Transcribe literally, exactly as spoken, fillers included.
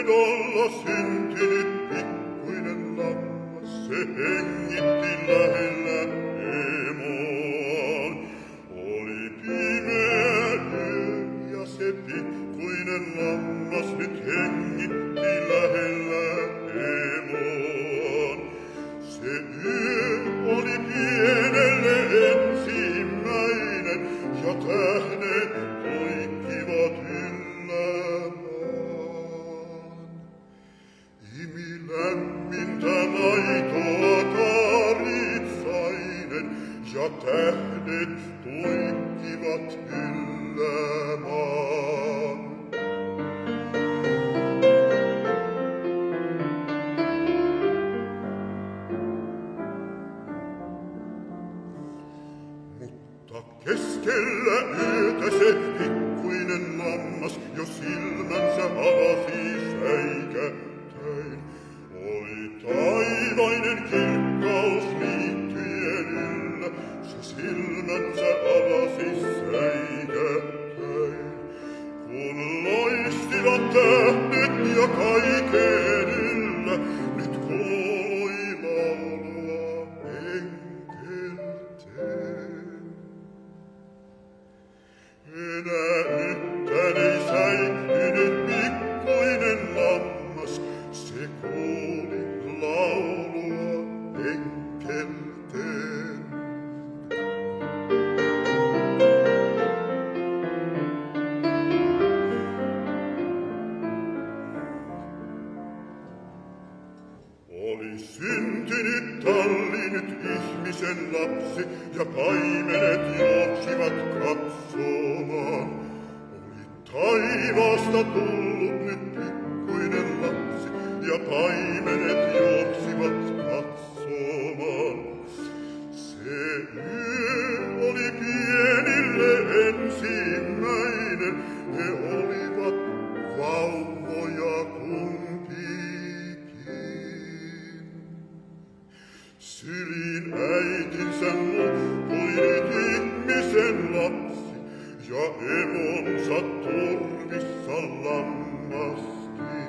pellolla syntynyt pikkuinen lammas, se hengitti lähellä emoon. Oli pimeä yö ja se pikkuinen lammas nyt hengitti lähellä emoon. Se yö oli pienelle ensimmäinen ja tähdet poikkivat yllämaan. Imi lämmintä maitoa karitsainen ja tähdet poikkivat yllämaan. Mutta keskellä yötä se pikkuinen lammas jo silmänsä avasi säikähtäen. Oli taivainen kirkkaus niittyjen yllä, se silmänsä avasi säikähtäen. Kun loistivat tähdet ja kaiken yllä, nyt kuului laulua enkelten. Enää yhtään ei säikkynyt pikkuinen lammas, se kuuli laulua enkelten. Oli syntynyt talli nyt ihmisen lapsi, ja paimenet juoksivat katsomaan. Oli taivaasta tullut nyt pikkuinen lapsi, ja paimenet juoksivat katsomaan. Se yö oli pienille ensimmäinen, he olivat vauvoja kumpikin. Syliin äitinsä nukkui nyt ihmisen lapsi, ja emonsa turvissa lammaskin.